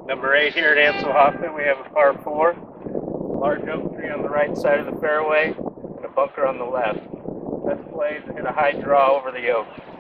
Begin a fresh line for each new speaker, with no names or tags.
Number 8 here at Ancil Hoffman, we have a par 4, large oak tree on the right side of the fairway, and a bunker on the left. Best play is to hit a high draw over the oak.